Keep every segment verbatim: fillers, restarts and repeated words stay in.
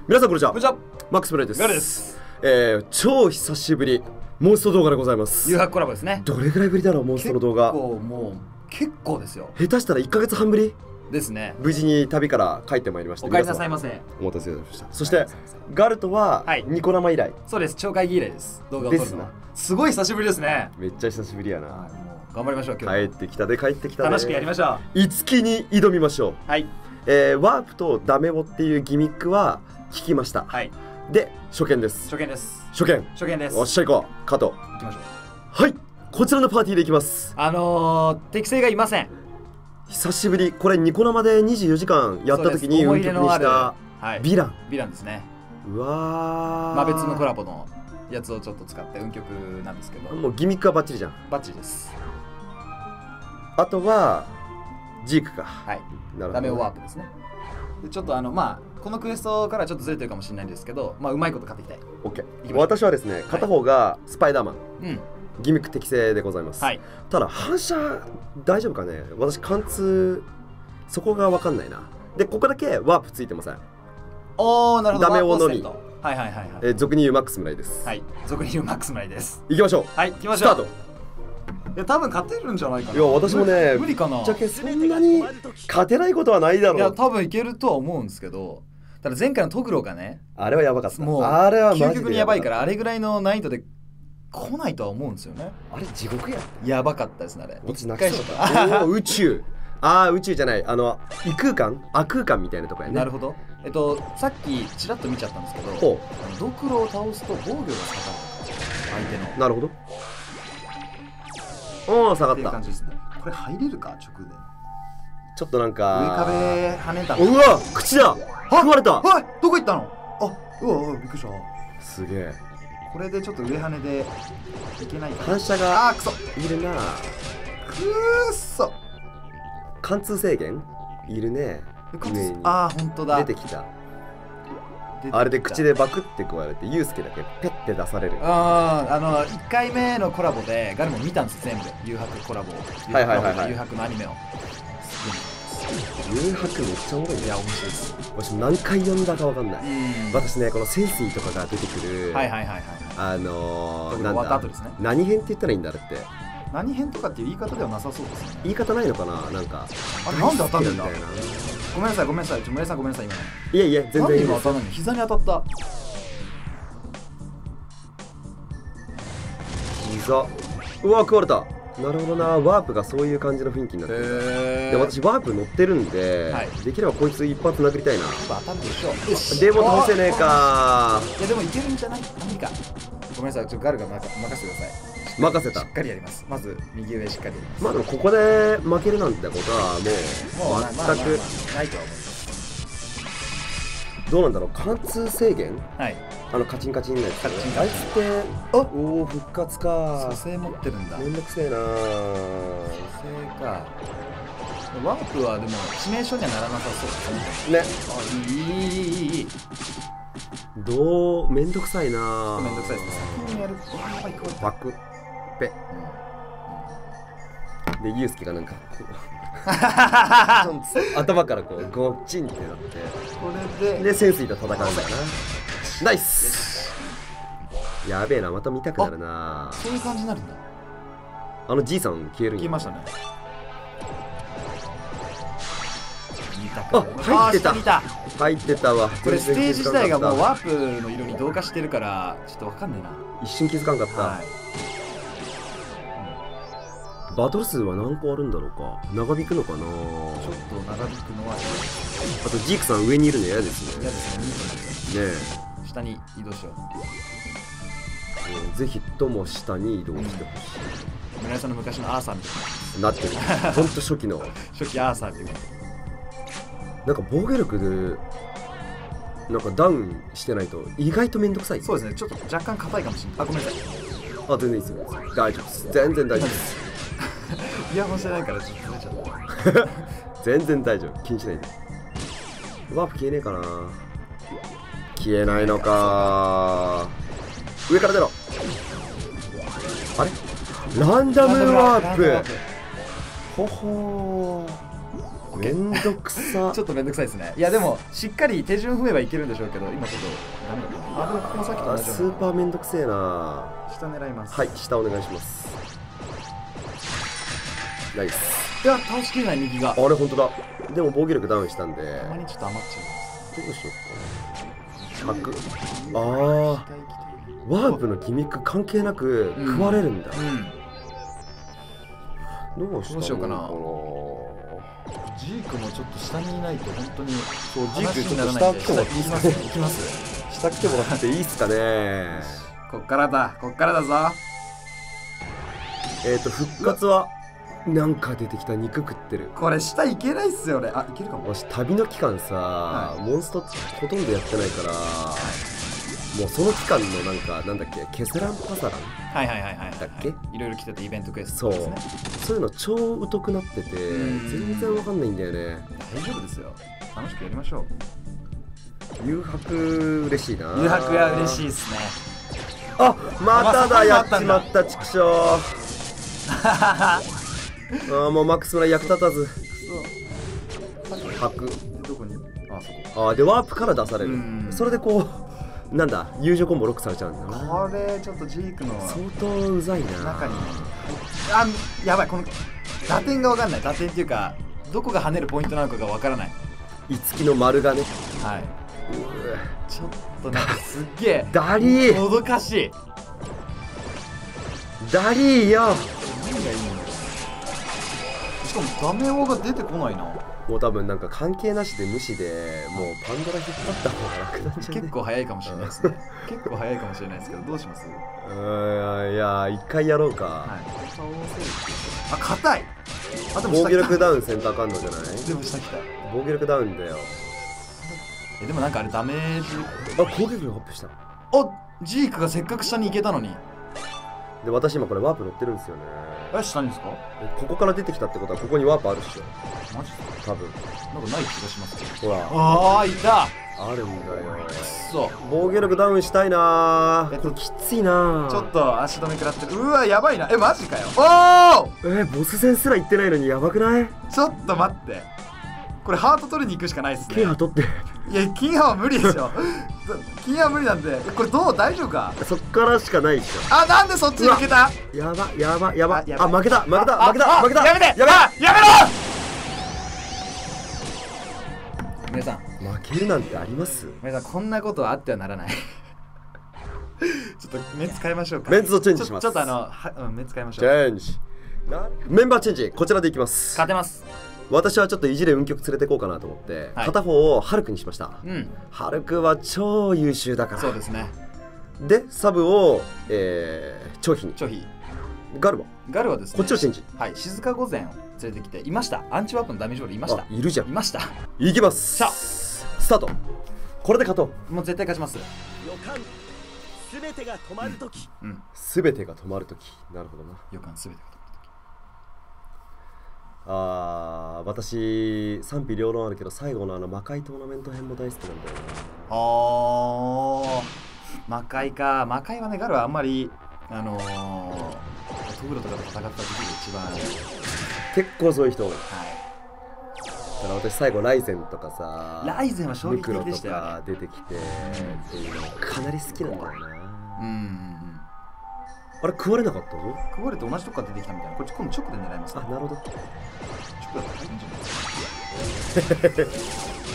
皆さんこんにちは。 こんにちは。 マックスプレイです。 ガルです。 えー、超久しぶりモンスト動画でございます。 誘惑コラボですね。 どれぐらいぶりだろう、モンストの動画。 結構もう結構ですよ。 下手したらいっかげつはんぶりですね。 無事に旅から帰ってまいりました。 お帰りなさいませ。 お待たせいたしました。そしてガルトはニコ生以来。 そうです。超会議以来です。動画を撮るのは。すごい久しぶりですね。 めっちゃ久しぶりやな。 もう頑張りましょう。今日帰ってきたで帰ってきたで。 楽しくやりましょう。いつきに挑みましょう。 はい。 えー、ワープとダメボっていうギミックは聞きました。 はい。 で初見です。 初見です。 初見。 初見です。 おっしゃいこう。カート。 行きましょう。 はい。こちらのパーティーでいきます。 あのー、適性がいません。 久しぶり。これニコ生でにじゅうよじかんやった時に運曲にしたヴィラン。 ヴィランですね。 うわー。 まあ別のコラボのやつをちょっと使って運曲なんですけど。 もうギミックはバッチリじゃん。 バッチリです。 あとはジークか。 はい。 なるほど。 ダメワープですね。でちょっとあのまあこのクエストからちょっとずれてるかもしれないんですけど、まあうまいこと買っていきたい。 オッケー。私はですね、片方がスパイダーマン。 うん。 ギミック適正でございます。はい。ただ反射大丈夫かね。私貫通そこが分かんないな。でここだけワープついてません。 おー、なるほど。 ダメをのみ。 はいはいはいはい。 え俗に言うマックス村井です。 はい。俗に言うマックス村井です。 行きましょう。 はい。行きましょう。 スタート。 いや多分勝てるんじゃないかな。 いや私もね無理かな。ぶっちゃけそんなに勝てないことはないだろう。 いや多分いけるとは思うんですけど、ただ前回のトグロがね、 あれはやばかった。 もうあれはマジで究極にやばいから、あれぐらいの難易度で来ないとは思うんですよね。 あれ地獄や。 やばかったですねあれ。 私泣きそうだ。宇宙。ああ宇宙じゃない、あの異空間亜空間みたいなとこやね。 なるほど。えっとさっきちらっと見ちゃったんですけど、 ほうドクロを倒すと防御が下がる相手の。 なるほど。おお下がった。 感じですね。これ入れるか直で。 ちょっとなんか上壁跳ねた。 うわ口だ。食われた。 はいどこ行ったの。あうわうわびっくりした。 すげえ。 これでちょっと上跳ねでいけないか。 反射があーくそいるな。 くーそ貫通制限いるね。上にあーほんとだ出てきた。あれで口でバクって食われてユウスケだけペッて出される。 あああのいっかいめのコラボでガルも見たんです全部誘惑コラボを。 はいはいはいはい。 誘惑のアニメを。 誘惑めっちゃおもろい。 いや面白いです。 私何回読んだかわかんない。私ねこの潜水とかが出てくるはいはいはいはいあのー、なんだ何編って言ったらいいんだあれって。 何編とかっていう言い方ではなさそうですね。 言い方ないのかな。なんかあれなんで当たるんだ。ごめんなさいごめんなさい。ちょ森井さんごめんなさい今の。 いやいや全然いいです。 当たらないの。膝に当たった。 膝。うわ食われた。なるほどな。ワープがそういう感じの雰囲気になってる。で私ワープ乗ってるんで、はい、できればこいつ一発殴りたいな。 当たるでしょ。 でも倒せねえか。 いやでもいけるんじゃない。何かごめんなさいちょっとガルが任せてください。 任せた。 しっかりやります。まず右上しっかりやります。 まあでもここで負けるなんてことはもう全くないとは思います。どうなんだろう。貫通制限。はい。あのカチンカチンのやつ。あいつっておお復活か。 蘇生持ってるんだ。 めんどくせえな。蘇生か。ワープはでも致命傷にはならなさそうですね。ね。あいいいいいいいい。 どうめんどくさいな。 めんどくさいですね。先にやる。 バクペ。でユウスケがなんかこう頭からこうゴッチンってなって、 これでで潜水と戦うんだよな。ナイス。やべえな、また見たくなるな。 そういう感じになるんだ。 あのじいさん消えるんや。 消えましたね。 あ入ってた入ってたわ。 これステージ自体がもうワープの色に同化してるからちょっとわかんねえな。 一瞬気づかんかった。はい、バトル数は何個あるんだろうか。長引くのかな。ちょっと長引くのはあとジークさん上にいるの嫌ですね。 嫌ですね。ねえ下に移動しよう。ぜひとも下に移動してほしい。 村井さんの昔のアーサーみたいななってる。ほんと初期の初期アーサーっていうかなんか防御力でなんかダウンしてないと意外とめんどくさい。 そうですね。ちょっと若干硬いかもしれない。あごめんなさい。 あ全然いいですよ。大丈夫です。全然大丈夫です。 イヤホンしてないからちょっとずれちゃった。 全然大丈夫。気にしないで。ワープ消えねえかな。消えないのか。上から出ろ。あれランダムワープ。ほほー。 めんどくさちょっとめんどくさいですね。いやでもしっかり手順踏めばいけるんでしょうけど、今ちょっとダメだった。あ、でもここもさっきと同じような。 スーパーめんどくせえな。 下狙います。 はい、下お願いします。ナイス。 いや、倒しきれない右が。 あれ本当だ。でも防御力ダウンしたんで、 たまにちょっと余っちゃどうしようかな。角。ああ、ワープのギミック関係なく食われるんだ。うんうん、どうしたの？ どうしようかな。ジークもちょっと下にいないと本当に、そう、ジークちょっと下来てもらっていいですか？行きます。 下来てもらっていいですかね。 こっからだ、こっからだぞ。 えっと復活はなんか出てきた。肉食ってる。 これ下いけないっすよね。あ、いけるかも。 私旅の期間さ、はい、モンストほとんどやってないから、はい、もうその期間のなんかなんだっけ、ケセランパサランはいはいはいはいだっけ、 いろいろ来てたイベントクエストですね。 そうそういうの超疎くなってて全然わかんないんだよね。 大丈夫ですよ、楽しくやりましょう。 誘惑嬉しいな。 誘惑は嬉しいですね。 あ、まただ、やっちまった畜生。ああ、もうマックス村役立たず。白どこに？あ、そこ。 ああ、でワープから出される。それでこうなんだ、友情コンボロックされちゃうんだな。 これちょっとジークの相当うざいな。中にあ、やばい、この打点が分かんない。打点っていうかどこが跳ねるポイントなのかが分からない。 いつきの丸がね。 はい。ちょっとなんかすっげえダリー、 もどかしい。 ダリーよ。 何がいいの？しかもダメオが出てこないな。 もう多分なんか関係なしで無視でもうパンドラ引っ張った方が楽なんじゃね？ 結構早いかもしれないですね。結構早いかもしれないですけど、どうします？ うーん、いや一回やろうか。はい、 あ、硬い。 あ、でも防御力ダウンセンター感度じゃない？ でも下来た。 防御力ダウンだよ。 え、でもなんかあれダメージ。 あ、攻撃力アップした。 あ、ジークがせっかく下に行けたのに。 で、私今これワープ乗ってるんですよね。 え、下にですか？ ここから出てきたってことはここにワープあるっしょ。 マジで？ 多分なんかない気がしますけど。ほら、 ああ、いた。 あるんだよ。 そう、 防御力ダウンしたいなー。これきついなー。 ちょっと足止め食らってる。うわ、やばいな。え、マジかよ。おお、 えー、ボス戦すら行ってないのにやばくない？ ちょっと待って、これハート取りに行くしかないっすね。 金歯取って。 いや、金歯は無理でしょ。金歯は無理なんで。これどう？大丈夫か？ そっからしかないっしょ。 あ、なんでそっちに行けた？ やばやばやば。あ、負けた負けた負けた負けた。 やめて、やめろやめろ。皆さん、 負けるなんてあります？ 皆さん、こんなことはあってはならない。ちょっとメンツ変えましょうか。 メンツをチェンジします。 ちょっとあの、は、うん、メンツ変えましょう。 チェンジ。メンバーチェンジ、こちらでいきます。 勝てます。 私はちょっといじれ運極連れてこうかなと思って、はい、片方をハルクにしました。うん、ハルクは超優秀だから。 そうですね。 でサブを、えー、張飛に。 張飛。 ガルはガルはですね、 こっちをチェンジ。 はい、静か御前を連れてきていました。アンチワープのダメージオールいました。 いるじゃん。 いました。 いきます。さあスタート。これで勝とう。もう絶対勝ちます。 予感すべてが止まるとき。 うん、すべてが止まるとき。なるほどな。 予感すべてが止まるとき。 あー、私賛否両論あるけど最後のあの魔界トーナメント編も大好きなんだよな。 あー、魔界か。魔界はね、ガルはあんまりあのー、トグロとかと戦った時が一番結構そういう人多い。はい。だから私最後ライゼンとかさ、 ライゼンは衝撃的でしたよね。 出てきてっていうのかなり好きなんだよな。うんうんうん。あれ食われなかったの？ 食われて同じとこから出てきたみたいな。こっち今度直で狙います、ね。 あ、なるほど。 直だったら入るんじゃないですか。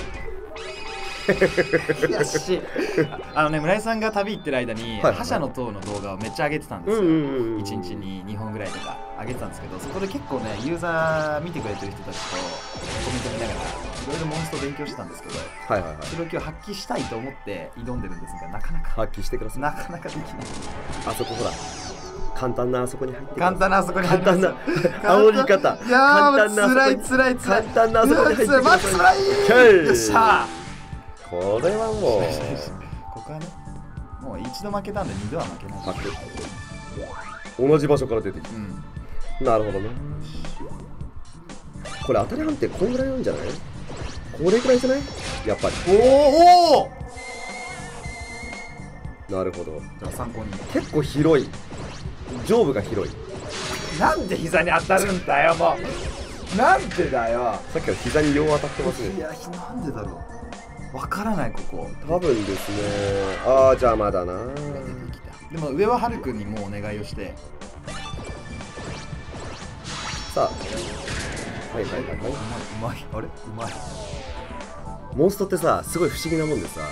悔しい。あのね、村井さんが旅行ってる間に覇者の塔の動画をめっちゃ上げてたんですよ。いちにちににほんぐらいとか上げてたんですけど、そこで結構ね、ユーザー見てくれてる人たちとコメント見ながらいろいろモンスト勉強してたんですけど、はいはいはい、それを今日発揮したいと思って挑んでるんですが、なかなか発揮してください。 なかなかできない。 あそこほら簡単なあそこに入って簡単なあそこに入って簡単な煽り方。 いやー、つらいつらいつらい。 簡単なあそこに入ってください。 つらい。よっしゃー。 これはもうここはね、もう一度負けたんで二度は負けない。 同じ場所から出てきた、うん、なるほどね。これ当たり判定こんぐらいなんじゃない？これぐらいじゃない？やっぱり。 おお、 なるほど。 じゃあ参考に。 結構広い、上部が広い。 なんで膝に当たるんだよもう。 なんでだよ。 さっきから膝によう当たってますね。 いや、なんでだろう。わからない、ここ。 多分ですね。ああ、じゃあまだな。 でも上はハルくんにもうお願いをして。 さあ。はいはいはいはい。うまい。あれうまい。 モンストってさ、すごい不思議なもんでさ、はい、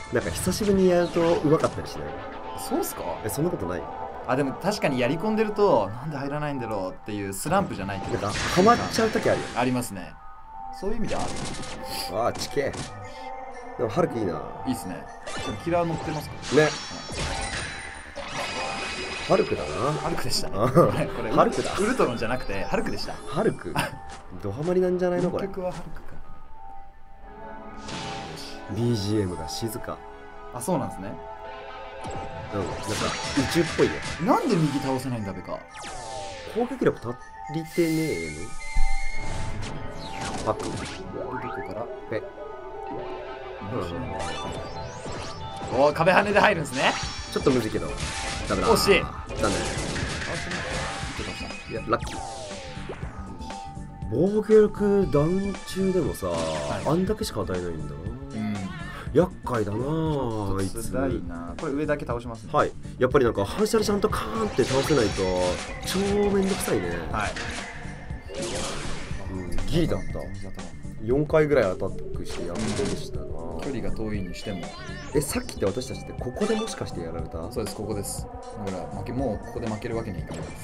なんか久しぶりにやるとうまかったりしない？ そうっすか？ え、そんなことない？ あ、でも確かにやり込んでるとなんで入らないんだろうっていうスランプじゃないけど、 なんかハマっちゃう時あるよ。 ありますね。そういう意味である。 ああ、ちけえ。でもハルクいいな。 いいっすね。キラー乗ってますかね、はい、ハルクだな。 ハルクでしたね。これハルクだ。 ウルトロンじゃなくてハルクでした。 ハルクドハマりなんじゃないのこれ。 曲はハルクか。 ビージーエム が静か。 あ、そうなんですね。 うん、なんか宇宙っぽいね。 なんで右倒せないんだべか。 攻撃力足りてねえの？パック。 どこからペ。 うん、おー、壁跳ねで入るんですね。 ちょっとむずいけどダメだ。 惜しい。 残念。いや、ラッキー。防御力ダウン中でもさ、はい、あんだけしか与えないんだな。うん、厄介だなあ。あいつ。 辛いな。これ上だけ倒しますね。 はい。やっぱりなんか反射でちゃんとカーンって倒せないと超めんどくさいね。はい。うん、ギリだった。よんかいぐらいアタックしてやってでしたな。 距離が遠いにしても。 え、さっきって私たちってここでもしかしてやられた？ そうです、ここです。だから負け、もうここで負けるわけにはいかないです。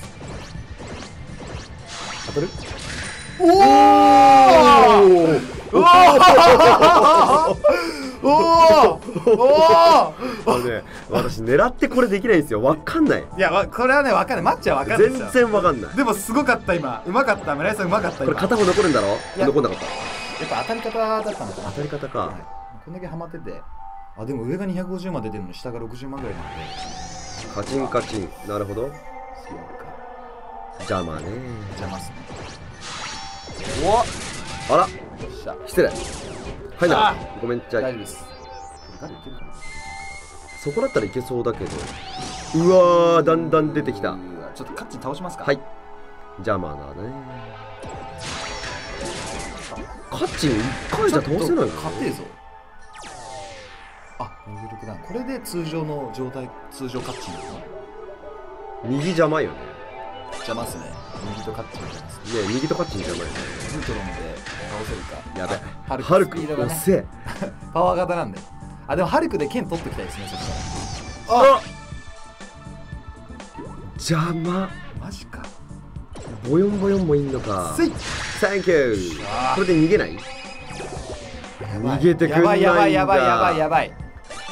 当たる？ おーおーおーおあのね、私狙ってこれできないんですよ。わかんない。 いや、これはね、わかんない。マッチはわかんないですよ。 全然わかんない。 でもすごかった今。うまかった。村井さんうまかった。 これ片方残るんだろ？残んなかった。 やっぱ当たり方だったのかな。 当たり方か。はい、 こんだけハマってて。あ、でも上がにひゃくごじゅうまで出るのに下がろくじゅうまんぐらいなんで。 カチンカチン。なるほど。邪魔ね。 邪魔っすね。 お、あら、失礼。はいな。ごめんちゃい。 大丈夫です。誰いけるかな。 そこだったらいけそうだけど。うわー、だんだん出てきた。 ちょっとカッチン倒しますか。 はい。邪魔だね。カッチンいっかいじゃ倒せないの？ 勝てえぞ。あ、防御力だ。これで通常の状態、通常カッチン。 右邪魔よね。 邪魔っすね。右とカッチンじゃないですね。右とカッチン邪魔よね。 ウルトロンで倒せるか。 やべ。 ハルクハルク遅え。 パワー型なんで。あ、でもハルクで剣取っておきたいですね。そしたら。あ。邪魔。 マジか。 ボヨンボヨンもいんのか。 スイッ。 サンキュー。これで逃げない？逃げてくんないんだ。 やばいやばいやばいやばいやばい。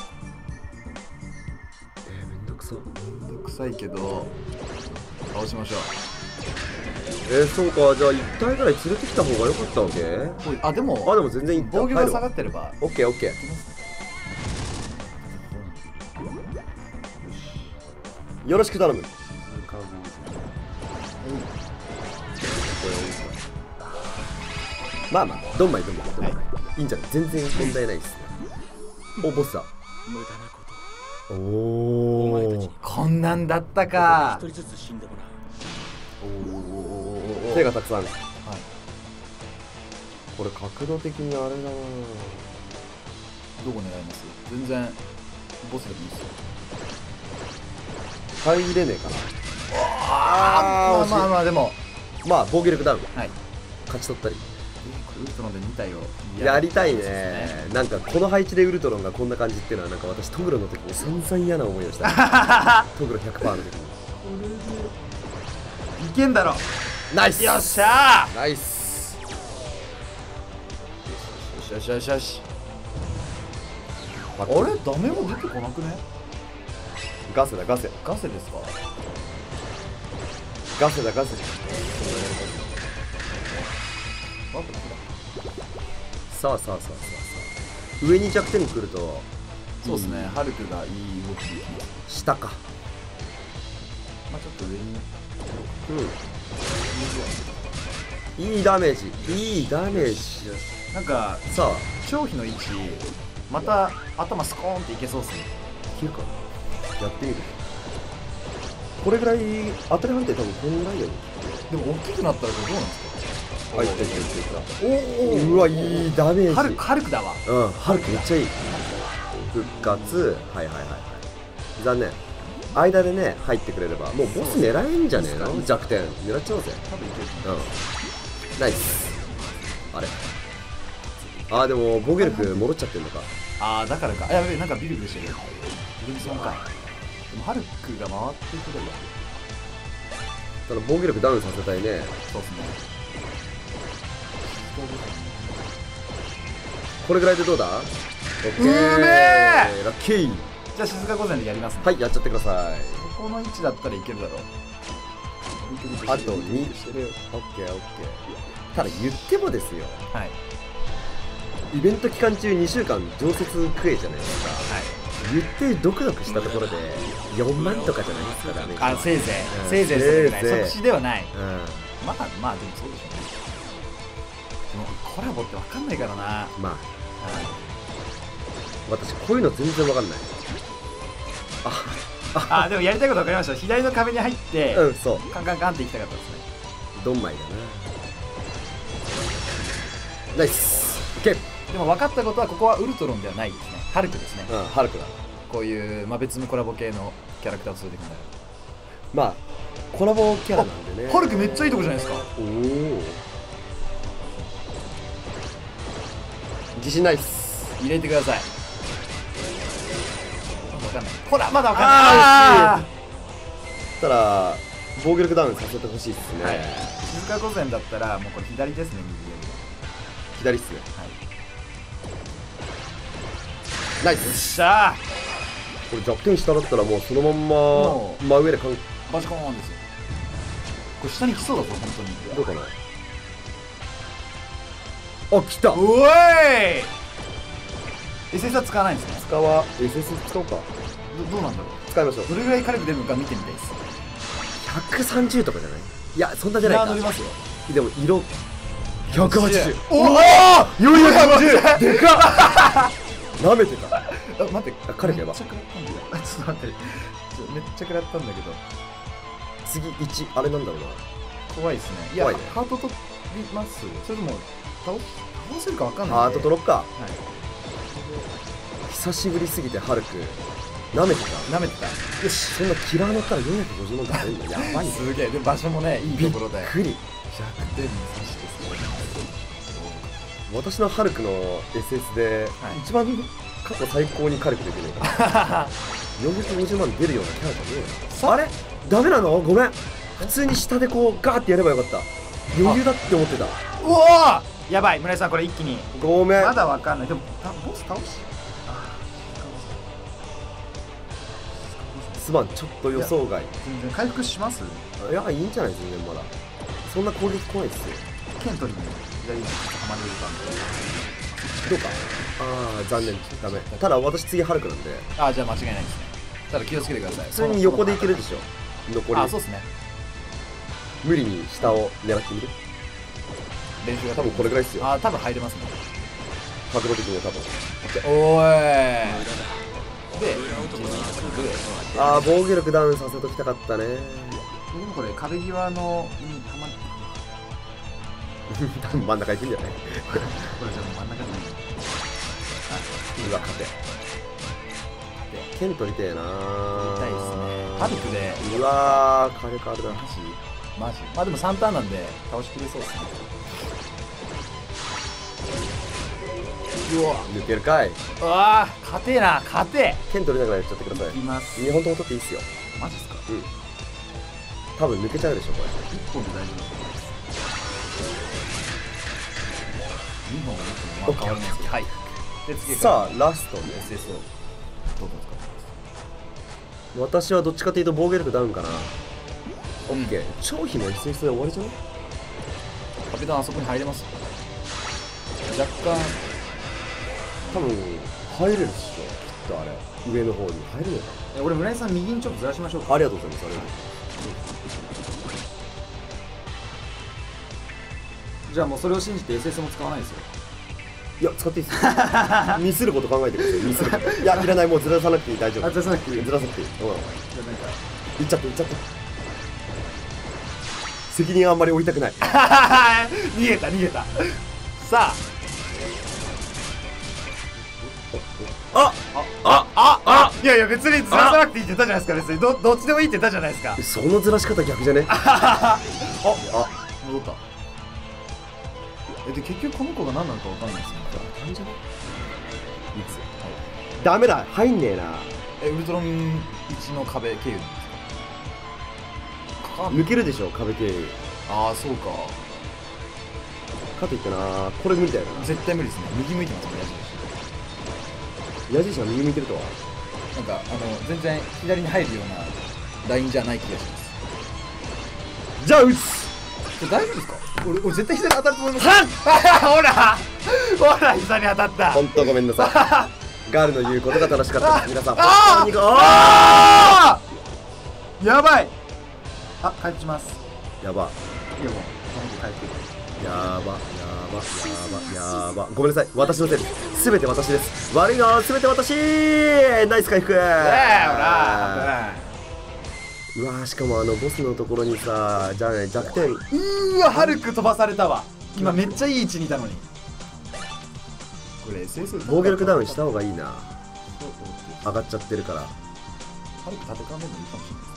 えー、めんどくさ。 めんどくさいけど倒しましょう。 えー、そうか。じゃあいったいぐらい連れてきた方が良かったわけ？ あ、でもあ、でも全然いった。 防御が下がってれば。 オッケーオッケー。よろしく頼む。まあまあ、どんまいどんまいどんまい。いいんじゃない？全然問題ないっすね。お、ボスだ。おお。 こんなんだったか。 手がたくさん。はい。これ角度的にあれだな。 どこ狙います？全然ボスでもいいっすよ。 入れねえかな。 ああ、まあまあでもまあ防御力ダウン。 はい。 勝ち取ったり。 ウルトロンでに体をやりたいね。なんかこの配置でウルトロンがこんな感じっていうのはなんか私トグロの時に散々嫌な思いをしたトグロ ひゃくパーセント の時にいけんだろ。 ナイス。 よっしゃー。 ナイス。 よしよしよしよし。あれダメも出てこなくね。 ガセだガセ。 ガセですか。 ガセだガセ。さあさあさあさあさあ、上に弱点来るとそうですね。ハルクがいい動きできる。 下か。 まあちょっと上に。 うん。いいダメージ。いいダメージ。 なんかさあ張飛の位置また頭スコーンっていけそうっすね。 いけるか。やってみる。これぐらい当たり判定多分こんぐらいよね。 でも大きくなったらこれどうなんですか。 あ、いったいったいったいった。おお、うわ、いいダメージ。 ハルク、ハルクだわ。 うん、ハルクめっちゃいい。復活、はいはいはいはい。残念。間でね、入ってくれれば、もうボス狙えんじゃねえの？弱点。狙っちゃおうぜ。 多分いける。 うん。ナイス。あれ。あー、でも、防御力戻っちゃってんのか。 あー、だからか。やべえ、なんかビルビルしてる。ビルビルか。でもハルクが回ってくれば。 ただ防御力ダウンさせたいね。 そうっすね。 これぐらいでどうだ？オッケー。 うめえ！ ラッキー。 じゃあ静か御前でやりますね。 はい、やっちゃってください。 ここの位置だったらいけるだろう。 あとに。オッケーオッケー。ただ言ってもですよ。 はい。 イベント期間中にしゅうかん常設クエじゃないですか。はい。言ってドクドクしたところでよんまんとかじゃないですか。ダメ。 あ、せいぜい。せいぜいそれぐらい。即死ではない。うん。まあまあでもそうでしょうね。でもコラボってわかんないからな。 まあ。私こういうの全然わかんない。 ああ、でもやりたいこと分かりました。左の壁に入って、 うん、そう。 カンカンカンっていきたかったですね。 ドンマイだな。ナイス。オッケー。 でも分かったことは、ここはウルトロンではないですね。ハルクですね。 うん、ハルクだ。 こういう、まあ、別のコラボ系のキャラクターを連れてくんだよ。 まあ、コラボキャラなんでね。 ハルクめっちゃいいとこじゃないですか。 おお。自信ないっす。 入れてください。分かんない。ほら、まだ分かんない。ああ。 ただ、防御力ダウンさせてほしいっすね。はい、 静か御前だったら、もうこれ左ですね、右より。 左っすね。はい。ナイス。よっしゃー。これ弱点下だったらもうそのまんま真上でかんバチコーンですよ。これ下に来そうだぞ、本当に。 どうかな。あ、来た。 おい エスエス は使わないんですね。 使わ エスエス 使おうか。 ど, どうなんだろう。 使いましょう。 どれぐらい火力出るのか見てみたいです。 ひゃくさんじゅうとかじゃない？いや、そんなじゃないか。 乗りますよ。 でも色ひゃくはちじゅう。 おお、 よんひゃくごじゅう。でかっ。なめてた。 あ、待って、 彼がやば。 めっちゃ食らったんだよ。あ、ちょっと待って、めっちゃ食らったんだけど。 次いち、あれなんだろうな。 怖いですね。いや、ハート取ります。それとも倒倒せるかわかんない。 ハート取ろっか。はい。久しぶりすぎてハルクなめてた。 なめてた。よし、 そんなキラー乗ったらよんひゃくごじゅうまんとか出るのやばいね。 すげえ。で場所もね、いいところで。 びっくり。 弱点に刺してすごい。 私のハルクの エスエス で一番過去最高に火力出てるのか。よんひゃくごじゅうまん出るようなキャラじゃねえよ。あれダメなの？ごめん。普通に下でこうガーってやればよかった。余裕だって思ってた。 うおお、やばい。村井さんこれ一気に。 ごめん。 まだわかんない。でもボス倒し。 すまん、ちょっと予想外。 全然回復します？ いや、いいんじゃないですね、まだ。そんな攻撃怖いっすよ。 ケントリーに左にはまれるか。 どうか。ああ、残念、ダメ。ただ私次ハルクなんで。 ああ、じゃあ間違いないですね。ただ気をつけてください。 普通に横でいけるでしょ。残り。 あ、そうですね。 無理に下を狙ってみる。 練習が多分これぐらいっすよ。 ああ、多分入れますね。 角度的には多分。 おーい。で、 ああ、防御力ダウンさせときたかったね。 でもこれ壁際のにはまって多分真ん中行くんじゃない？ これじゃあ真ん中に。 うわ、勝て。剣取りてえなー。痛いですね。ハルクで。 うわー、火力あるな。 マジマジ。まあでもさんターンなんで倒しきれそうですね。うわ抜けるかい。 うわー、勝てえな、勝てえ。 剣取りながらやっちゃってください。 いきます。 にほんとも取っていいっすよ。 マジっすか？ うん。多分抜けちゃうでしょ、これ。 いっぽんで大丈夫だと思います。にほんもまあ変わらないですけど。はい。で次さあ、ラストね。 エスエス をどうですか？ 私はどっちかというと防御力ダウンかな。オッケー。超飛も エスエス で終わりじゃない？ カピタンあそこに入れます？若干多分入れるっしょ、きっとあれ。上の方に入るのかな。俺、村井さん右にちょっとずらしましょうか。 ありがとうございます。ありがとう。じゃあもうそれを信じて エスエス も使わないですよ。 いや、使っていいですよ。ミスること考えてください。ミスること。いや、いらない。もうずらさなくていい。大丈夫。 あ、ずらさなくていい。 ずらさなくていい。うん。じゃあなんかいっちゃっていっちゃって。 責任あんまり負いたくない。 逃げた逃げた。さああああいやいや別にずらさなくていいって言ったじゃないですか。別に ど, どっちでもいいって言ったじゃないですか。 そのずらし方逆じゃね。 ああ戻った。えで結局この子が何なのか分かんないですよね。 当たんじゃね。いつダメだ入んねえな。 えウルトロンいちの壁経由なんですか。 抜けるでしょ壁経由。 ああそうか。 かといってなこれ無理だよな。 絶対無理ですね。右向いてますもん矢印。 矢印は右向いてるとは。 なんかあの全然左に入るようなラインじゃない気がします。 じゃあ打つ。 大丈夫ですか。俺俺絶対膝に当たると思います。ほらほら膝に当たった。 本当ごめんなさい。ガールの言うことが正しかったです。皆さんあ本当にあーやばい。あ帰ってきます。 やばいやもう帰ってくる。 やばやばやばやばごめんなさい私のせいです。すべて私です。悪いのはすべて私。ナイス回復。うわーしかもあのボスのところにさじゃあね弱点。 うーわハルク飛ばされたわ。今めっちゃいい位置にいたのに。これ エスエス防御力ダウンした方がいいな。上がっちゃってるから。 ハルク立て替えるのいいかもしれないです。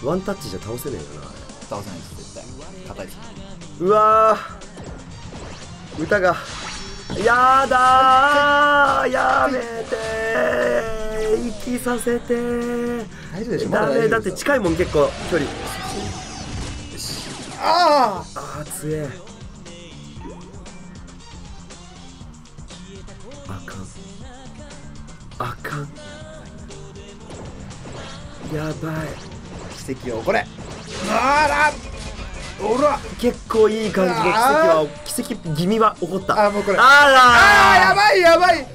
ワンタッチじゃ倒せねえよな。 倒せないです絶対。硬いです。 うわー歌がやだーやめてー息させてー。 大丈夫でしょ。 ダメだって近いもん結構距離。 あーあー強え。あかんあかんやばい。 奇跡をこれあらおら結構いい感じの奇跡は奇跡気味は起こった。 あもうこれあらあーやばいやばい。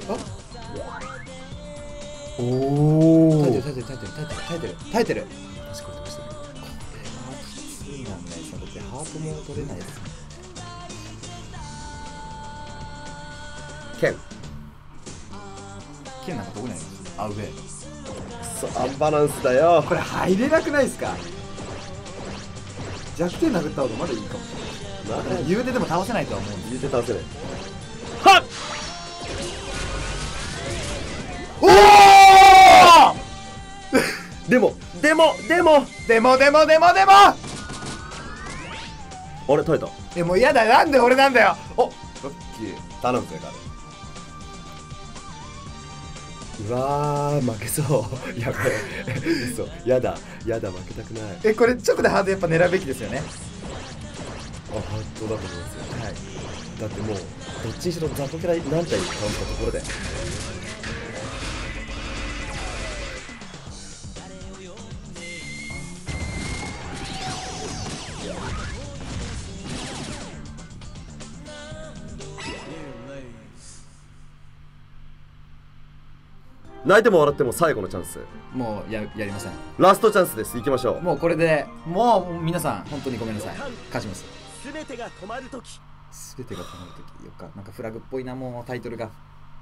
おお耐えてる耐えてる耐えてる耐えてる耐えてる。 確かにましたね。 これはきついなんだよ。だってハートも取れないです。 剣剣なんかどこにあります。あ上。 くそアンバランスだよ。 これ入れなくないですか。弱点殴った方がまだいいかもしれない。言うてでも倒せないとは思うんです。 言うて倒せない。はっおおでもでもでもでもでもでもでもあれ耐えた。 えもう嫌だ。なんで俺なんだよ。おロッキー頼むぜガール。うわー負けそうやべえ嘘やだやだ負けたくない。 えこれ直でハードやっぱ狙うべきですよね。 あハートだと思いますよ。はいだってもうどっちにしろ雑魚キャラ何体倒したところで泣いても笑っても最後のチャンス。 もう や, やりません。 ラストチャンスです。行きましょう。 もうこれでもう皆さん本当にごめんなさい。勝ちます。 すべてが止まるとき。 すべてが止まるときよっか。なんかフラグっぽいなもうタイトルが。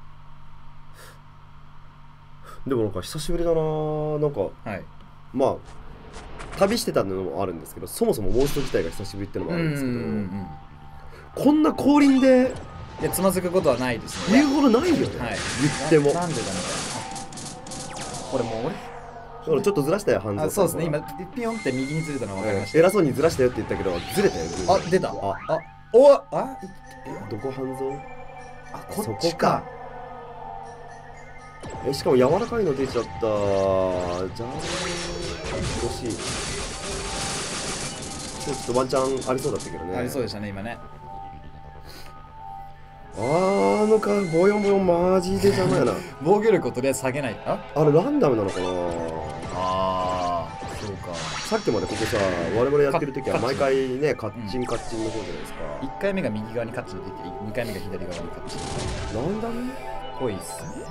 でもなんか久しぶりだな。なんか、はい、まあ旅してたのもあるんですけど、そもそもモンスト自体が久しぶりってのもあるんですけど、こんな降臨でいやつまずくことはないですね。 言うほどないよね、はい、言っても。 なんでだろう。これもう俺ちょっとずらしたよ、半蔵さん。 あ、そうですね、今ピヨンって右にずれたの分かりました。 偉そうにずらしたよって言ったけど、ずれたよ。 あ、出た。あ、あ、おあどこ半蔵。 あ、こっちか。 え、しかも柔らかいの出ちゃった。じゃあ欲しい。ちょっとワンチャンありそうだったけどね。 ありそうでしたね、今ね。 あーのか、ボヨンボヨンマジで邪魔やな。 防御力をとりあえず下げない。ああれランダムなのかな。 あー、そうか。 さっきまでここさ、我々やってる時は毎回ね、カッチンカッチンの方じゃないですか。 いっかいめが右側にカッチン出て、にかいめが左側にカッチン。 ランダムっぽいっすね。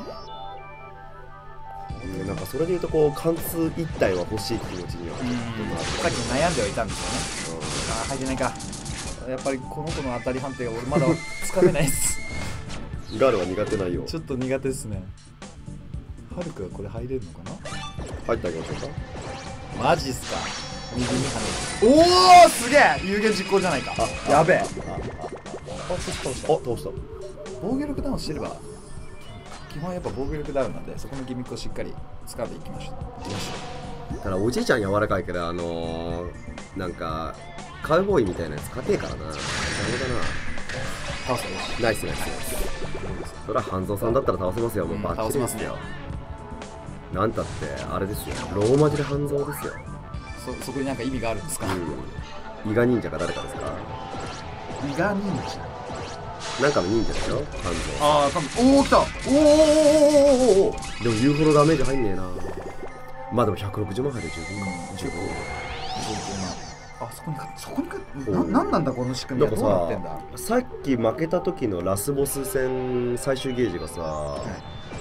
なんかそれでいうとこう貫通一体は欲しい気持ちにはちょっとなって、 さっき悩んではいたんですよね。ああ、入ってないか。やっぱりこの子の当たり判定が俺まだつかめないっす。 ガールは苦手ないよ。 ちょっと苦手ですね。ハルクはこれ入れるのかな。 入ってあげましょうか。 マジっすか。 右に跳ねる。おおすげえ有言実行じゃないか。あやべえ。ああ倒した倒した。 あ倒した。 防御力ダウンしてれば基本やっぱ防御力ダウンなんで、そこのギミックをしっかり使っていきましょう。 だからおじいちゃん柔らかいけど、あのー、なんかカウボーイみたいなやつ硬えからな。ダメだな。 倒せよし。 ナイスナイスナイス。それは半蔵さんだったら倒せますよ。もうバッチリですよ。なんたってあれですよ、ローマ字で半蔵ですよ。 そそこになんか意味があるんですか？ うん、伊賀忍者か誰かですか？ 伊賀忍者なんかの忍者でしょ、半蔵。 ああ多分。おお来た。おおおおおお。 でも言うほどダメージ入んねえな。まあでもひゃくろくじゅうまん入る十分か。十分。 あそこにかそこにかな、なんなんだこの仕組みは。どうなってんだ。 さっき負けた時のラスボス戦最終ゲージがさ、はい、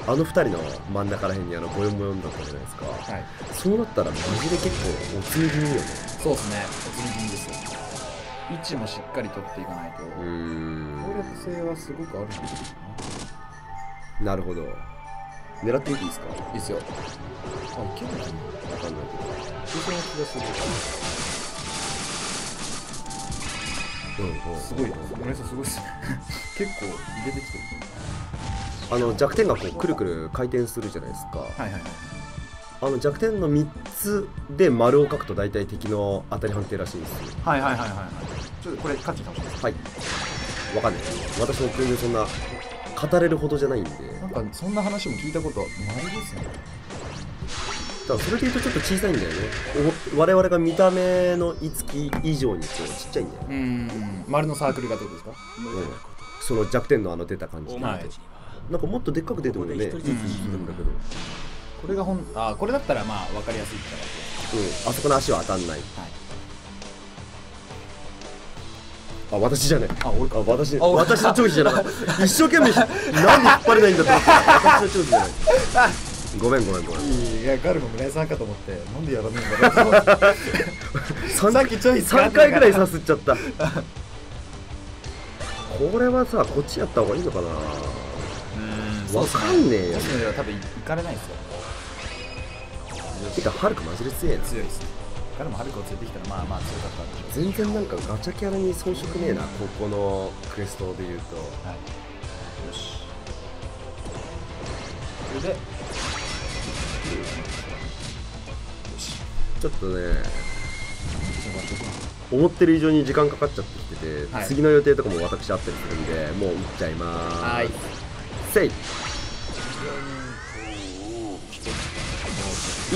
あのふたりの真ん中らへんにあのボヨンボヨンだったじゃないですか。はい、そうなったらマジで結構おつみ気味よね。 そうですね、おつみ気味ですよ。位置もしっかり取っていかないと。うーん、攻略性はすごくあるんですよ。 なるほど。狙ってみていいですか？ いいっすよ。あ、いけるの？わかんないけど。いけそうな気がする。うんうん、すごい、村井さんすごいっすね。結構入れてきてる。 あの弱点がこうくるくる回転するじゃないですか。はいはいはい。あの弱点のみっつで丸を書くと大体敵の当たり判定らしいんですよ。 はいはいはいはいはい。ちょっとこれ勝ちかもしれない。 はい。わかんない。私も全然そんな語れるほどじゃないんで。 なんかそんな話も聞いたことないですね。 だからそれで言うとちょっと小さいんだよね。我々が見た目のいつき以上にこうちっちゃいんだよ。うん。 丸のサークルがどうですか？うん。 その弱点のあの出た感じ。はい。なんかもっとでっかく出てもね、いい気するんだけど。 これがほん、あ、これだったらまあ分かりやすいから。 うん。あそこの足は当たんない。はい。あ、私じゃない。あ、俺か。私、私の長飛じゃない。一生懸命なんで引っ張れないんだと思って。私の長飛じゃない。ごめんごめんごめん。 いや、ガルも村井さんかと思って、なんでやらねえんだろう。さっきちょいさんかいぐらいさすっちゃった。これはさ、こっちやった方がいいのかな。うん、わかんねえよ。 多分行かれないですよ。 てか、ハルクマジで強いな。 強いですね。ガルもハルクを連れてきたら、まあまあ強かったんでしょう。 全然なんかガチャキャラに遜色ねえな、ここのクエストで言うと。はい。よし。 それで。 ちょっとね、思ってる以上に時間かかっちゃってきてて、はい、次の予定とかも私あったりするんで、もう打っちゃいまーす。はい。せい。い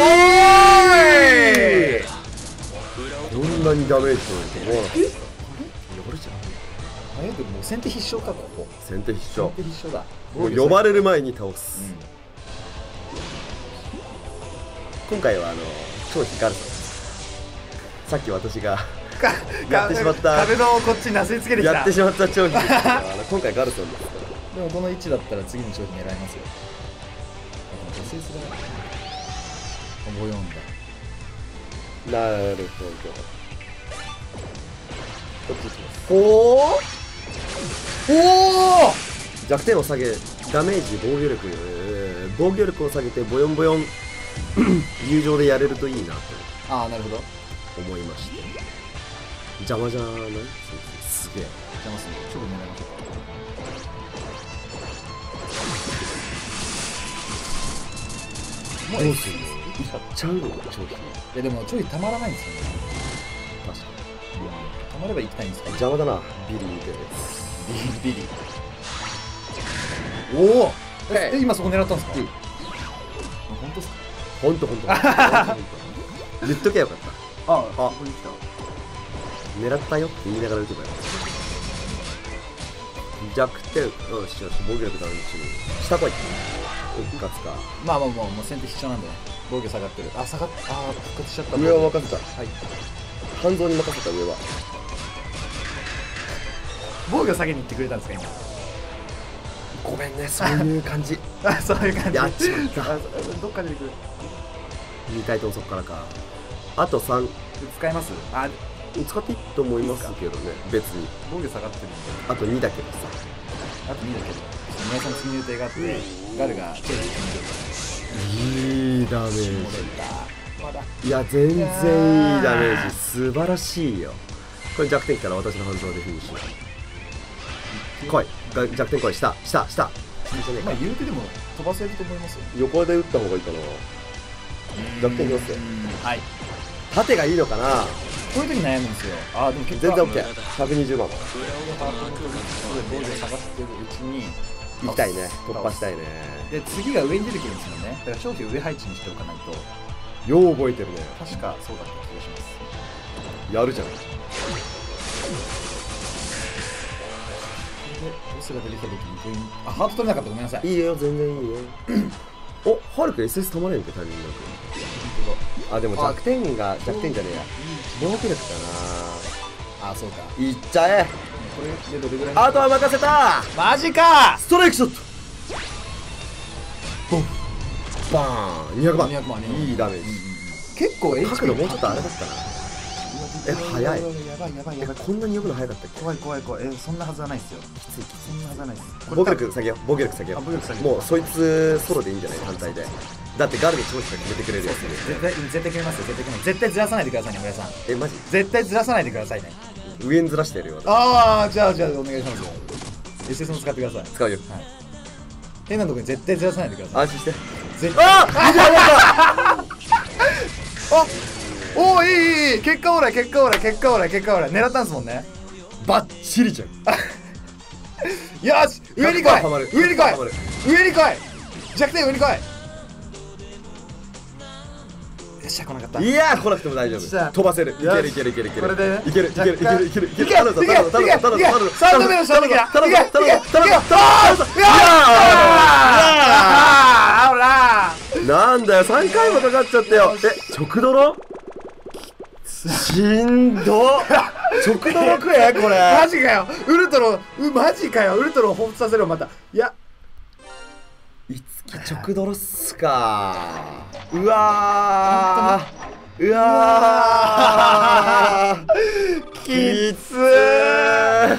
ーい。こんなにダメージ取れると思わなかった。やばれちゃう。 あれでもう先手必勝か、ここ。 先手必勝。 先手必勝だ。 もう呼ばれる前に倒す。うん、今回はあの超飛ガルソンです。さっき私がやってしまった壁のこっちになすりつけてきたやってしまった超飛ですから今回ガルソンですから。 でもこの位置だったら次の超飛狙いますよ。女性すら覚えようんだ。なるほど。こっち行きます。おおおお弱点を下げダメージ防御力、えー、防御力を下げてボヨンボヨン友情でやれるといいなとああなるほど思いまして。邪魔じゃない？すげえ邪魔する。ちょっと狙いましょうか。もうどうするんですか？いっちゃうの超飛。いやでも超飛たまらないんですよね。 確かに、うん、 たまれば行きたいんですか。 邪魔だなビリーみたいなやつ。 ビリビリおおえ今そこ狙ったんですか？うん、本当ですか？ 本当本当言っときゃよかった。ああここに来た。狙ったよって言いながら撃てばよ。弱点よしよし防御力ダウン中下来い。復活か。 まあまあもうもう先手必勝なんで防御下がってる。あ下がっあ復活しちゃった。 上は任せた。はい半蔵に任せた。上は防御下げに行ってくれたんですか今。 ごめんねそういう感じ。 あそういう感じやっちまった。 どっかで出てくる。 にかいともそっからか。あとさん使います。あ使っていいと思いますけどね。別に防御下がってるんであとにだけどさ。 あとにだけど皆さん次の予定があってガルがチェンジしてみる。 いいダメージ。 まだいや全然いいダメージ、素晴らしいよ。これ弱点きたら私の反動でフィニッシュ。来い、弱点来い、下下下。 まあ言うてでも飛ばせると思いますよ。 横で打った方がいいかな。弱点いきますよ。 はい。 縦がいいのかな。 こういう時悩むんですよ。ああでも結構全然 オーケー。ひゃくにじゅうまん。 裏のハートのボールで下がってるうちに行きたいね、突破したいね。 で次が上に出てくるんですよね。だから商品を上配置にしておかないと。 よう覚えてるね。 確かそうだった気がします。 やるじゃん。でボスが出てきた時に全員あハート取れなかった、ごめんなさい。 いいよ全然いいよ。お、ハルク エスエス たまれんってタイミングなく。あでも弱点が弱点じゃねえや。防御力だな。あそうか。 いっちゃえ。 これでどれぐらい？ あとは任せた。 マジか。 ストライクショット。ボンバーン。にひゃくまん。いいダメージ。 結構角度もうちょっとあれだったな。え早い。やばいやばいやばい。 こんなに呼ぶの早かったっけ？ 怖い怖い怖い。えそんなはずはないですよ。きついきつい。そんなはずはないです。 防御力下げよう。防御力下げよう。もうそいつソロでいいんじゃない単体で。だってガルに長所が決めてくれるやつ。 絶対絶対決めますよ。絶対決めます。絶対ずらさないでくださいね村井さん。 えマジ？ 絶対ずらさないでくださいね。 上にずらしてやるよ。 ああじゃあじゃあお願いしますよ。エスエス も使ってください。 使うよ。 変なとこに絶対ずらさないでください。 安心して。 絶対。ああおおいいいい結果オーライ結果オーライ結果オーライ結果オーライ狙ったんですもんね。 バッチリじゃん。 よし上に来い上に来い上に来い弱点上に来い。よっしゃ来なかった。 いや来なくても大丈夫。飛ばせる。いけるいけるいけるいける。 これでいけるいけるいけるいけるいける。いけるいけるいける。 三度目の正直だ。いけいけいけ。 なんだよさんかいもかかっちゃったよ。え直ドロ？しんど。直ドロ食えこれ。 マジかよウルトロマジかよウルトロを彷彿させろまた。いやいつき直ドロっすか。うわーうわーきつー。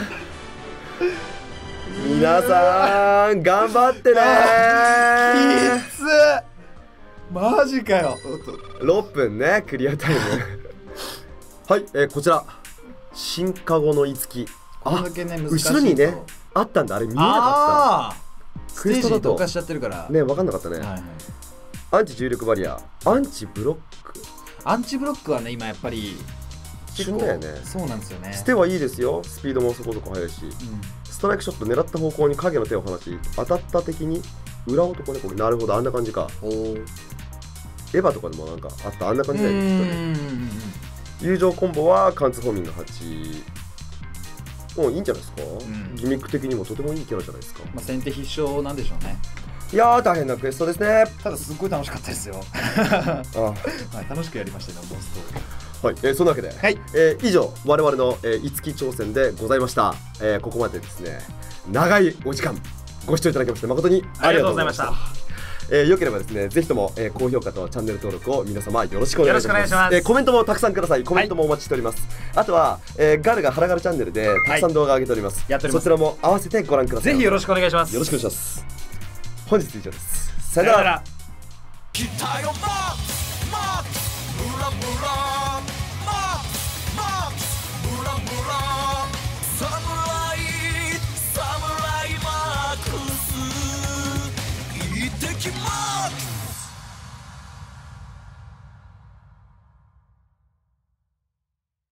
皆さん頑張ってねー。 きつーマジかよ。 ろっぷんねクリアタイム。はい、えー、こちら進化後のいつき。あ後ろにねあったんだ。あれ見えなかった。 ステージに同化しちゃってるからね分かんなかったね。アンチ重力バリア、アンチブロック。 アンチブロックはね今やっぱり旬だよね。 そうなんですよね。 捨てはいいですよ。スピードもそこそこ速いし、うん、ストライクショット狙った方向に影の手を離し当たった敵に裏男ね。これなるほどあんな感じか。おエヴァとかでもなんかあったあんな感じだよね。友情コンボは貫通ホーミングはち。もういいんじゃないですか、うん、ギミック的にもとてもいいキャラじゃないですか。 まあ先手必勝なんでしょうね。 いやー大変なクエストですね。 ただすっごい楽しかったですよ。ああ、はい、楽しくやりましたねモンスト。はい、えー、そんなわけで、はい、えー、以上我々の、えー、いつき挑戦でございました。えー、ここまでですね長いお時間ご視聴いただきまして誠にありがとうございました。えー、よければですねぜひとも、えー、高評価とチャンネル登録を皆様よろしくお願いします。えー、コメントもたくさんください。コメントもお待ちしております。はい、あとは、えー、ガルがハラガルチャンネルでたくさん動画を上げております。はい、そちらも合わせてご覧ください。 ぜひよろしくお願いします。 よろしくお願いします。本日以上です。さよなら。